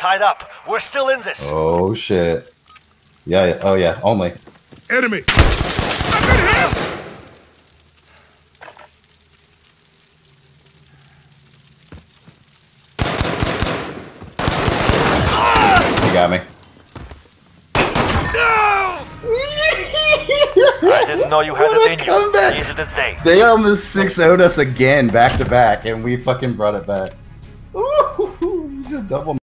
tied up. We're still in this. Oh shit. Yeah, yeah. Oh yeah, only. Enemy! I've been hit! You got me. No! I didn't know you had it in you. Use it today. They almost 6-0'd us again, back to back, and we fucking brought it back. Ooh, just double.